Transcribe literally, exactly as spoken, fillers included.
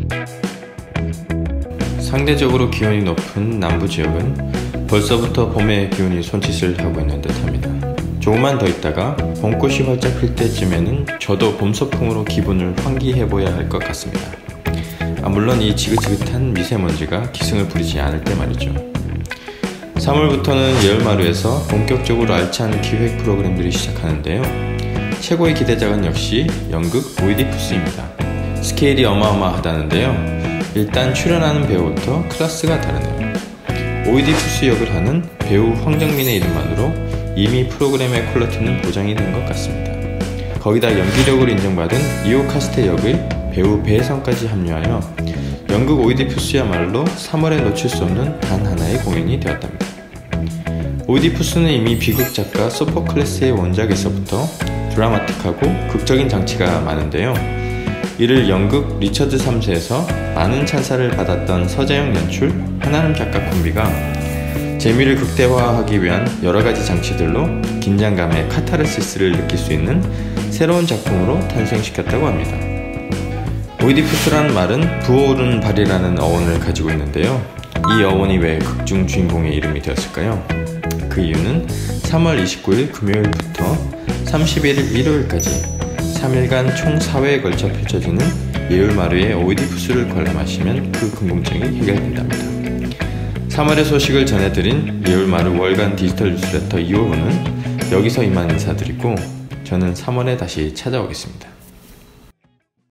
상대적으로 기온이 높은 남부지역은 벌써부터 봄의 기운이 손짓을 하고 있는 듯합니다. 조금만 더 있다가 봄꽃이 활짝 필 때쯤에는 저도 봄소풍으로 기분을 환기해봐야 할 것 같습니다. 아, 물론 이 지긋지긋한 미세먼지가 기승을 부리지 않을 때 말이죠. 삼월부터는 예열마루에서 본격적으로 알찬 기획 프로그램들이 시작하는데요. 최고의 기대작은 역시 연극 오이디푸스입니다. 스케일이 어마어마하다는데요. 일단 출연하는 배우부터 클래스가 다르네요. 오이디푸스 역을 하는 배우 황정민의 이름만으로 이미 프로그램의 퀄리티는 보장이 된 것 같습니다. 거기다 연기력으로 인정받은 이호 카스테 역의 배우 배혜성까지 합류하여 연극 오이디푸스야말로 삼월에 놓칠 수 없는 단 하나의 공연이 되었답니다. 오이디푸스는 이미 비극 작가 소포클레스의 원작에서부터 드라마틱하고 극적인 장치가 많은데요. 이를 연극 리처드 삼 세에서 많은 찬사를 받았던 서재영 연출, 한아름 작가 콤비가 재미를 극대화하기 위한 여러가지 장치들로 긴장감의 카타르시스를 느낄 수 있는 새로운 작품으로 탄생시켰다고 합니다. 오이디푸스라는 말은 부어오르는 발이라는 어원을 가지고 있는데요. 이 어원이 왜 극중 주인공의 이름이 되었을까요? 그 이유는 삼월 이십구일 금요일부터 삼십일 일 일요일까지 삼 일간 총 사 회에 걸쳐 펼쳐지는 예열마루의 오이디푸스를 관람하시면 그 궁금증이 해결된답니다. 삼월의 소식을 전해드린 예열마루 월간 디지털 뉴스레터 이 호로는 여기서 이만 인사드리고 저는 삼월에 다시 찾아오겠습니다.